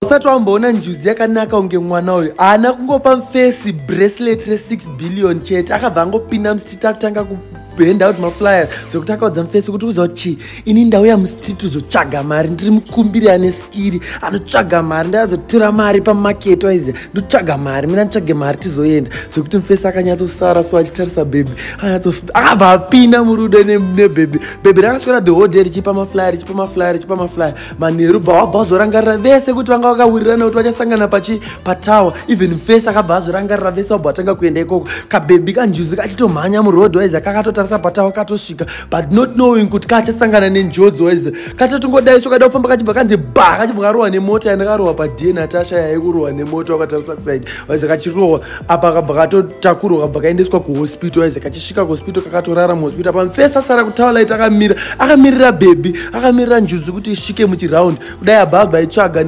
usati wamboona njuzi yakanaka unge mwana uyu haana kungopa mufesi bracelet re6 billion chete akabva angopinda musititi akutanga hand out maflyers zokuti akaudza mufesi kuti uziva kuti ini ndauya musititi uzotsvaga mari ndiri mukumbiri ane skiri anotsvaga mari ndazotora mari pamaketi waiziva ndotsvaga mari mina nditsvage mari tizoenda zokuti mufesi akanyatsosara so achitarisa bhebhi akabva apinda murudo nebhebhi bhebhi rakaswera the whole day richipa maflyer manheru bva wabva wazorangarira vese kuti vanga vakawirirana kuti vachasangana patawa even mufesi akabva azorangarira vese wabva watanga kuenda ikoko kabhebhi kanjuzi kachitomhanya murodhi waiziva kakatotarisa patawa katosvika but not knowing kuti kachasangana nenjodzi waiziva katatongodai so kada kufamba kachibva kanzi bha kachibva karohwa nemota yandakarohwa padie natasha yaikurohwa nemota wakatarisa kusaidi waiziva kachirohwa apa kabva katotakurwa kabva kaendeswa kuhospital waiziva kachisvika kuhospital kakatorara muhospital apa mufesi asara kutaulaiti akamirira bhebhi akamirira njuzi kuti isvike muchiraundi kudai abhabha itsvaga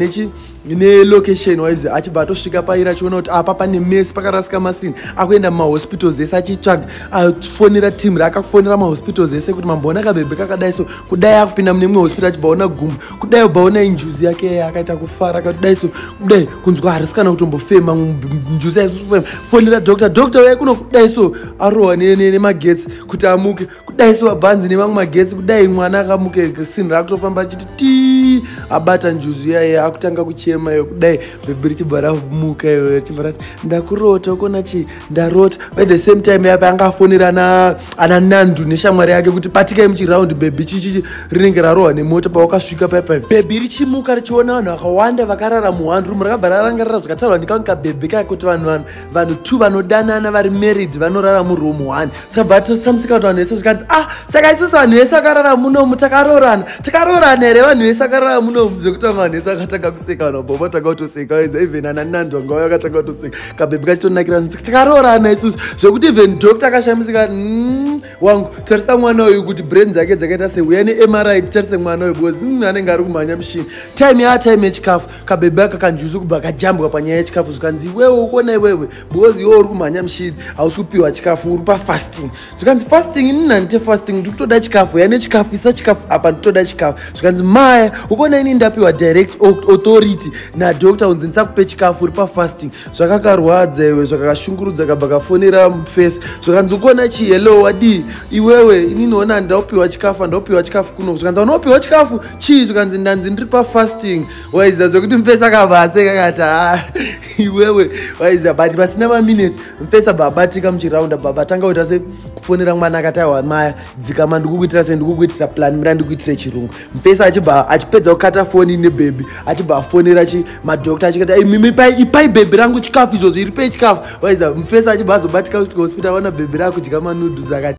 nelocation waiziva achibva atosvika paira achiona kuti apa pane mesi pakarasika masini akuenda mumahospitals ese achitsvaga afonera timu raakafonera mahospitals ese kuti mamboona kabhebhi kakadai so kudai akupinda mune mwe hospital achibvaona gumbo kudai ubvaona injuzi yake akaita kufara akadai so kudai kunzwa harisikana kutombofema njuzi yaisofema fonera dokta waikuno kudai so arohwa nemagetsi kuti amuke kudai so abhanzi nemamwe magetsi kudai mwana akamuke sini raakutofamba achiti ti abata njuzi yaye akutanga kuchema iyo kudai bhebhi richibva ramuka iyo richibva rati ndakurota ukona chi ndarota by the same time yape angafonera ana nandu neshamwari yake kuti patikai muchiraundi bhebhi chichi rinenge rarohwa nemota pawakasvika paipai bhebhi richimuka richiona vanhu vakawanda vakarara muhandi rumu rakabva rarangarira zvakatarwa ndikaoni kabhebhi kaya kuti vanhu 2 vanodanana vari married vanorara muroom 1 saka samusika kuti vanhu vese zvikanzi saka isusu vanhu vese vakarara munomu takaroorana here vanhu vese vakarara munomu zvekuti vamwe vanhu vese vakatanga kuseka vanhu vabva vatanga kutoseka waiza even ana nandu vanga vaya vakatanga kutoseka kabhebhi kachitonakira takaroorana isusu zvekuti even dokta akashamisika wangu tarisa mwana uyu kuti brain dzake dzakaita seuya neMRI tarise mwana uyu because anenge ari kumhanya mushini time yechikafu kabhebhi aka kanjuzi kubva kajambwa panyaya yechikafu zvikanzi iwewe ukona iwewe because iwe uri kumhanya mushini hausi kupiwa chikafu uri pafasting zvikanzi fasting ini handite fasting ndiri kutoda chikafu yane chikafu isa chikafu apa nditoda chikafu zvikanzi maya ukona ini ndapiwa direct authority nadokta unzi ndisakupe chikafu uri pafasting zvakakarwadza iwe zvakashungurudza kabva kafonera mufesi zvikanzi ukona chi hello wadi iwewe ini noona ndaupiwa chikafu kuno zvikanzi unopiwa chikafu chii zvikanzi ndanzi ndiri pafasting waiziva zvokuti mufesi akabva aseka kakati iwewe waiziva but pasina maminutes mufesi abva abatika muchiraunda baba tanga kuita sekufonera mwana akati aiwa maya dzikama ndikukuitira sendikukuitira plan mira ndikuitire chirungu mufesi achipedza kukata foni nebhebhi achibva afonera madokta achikati mimi ipai bhebhi rangu chikafu izvozvo iripei chikafu waiziva mufesi achibva azobatika kusvika hospital aona bhebhi rakudya manudhusi akati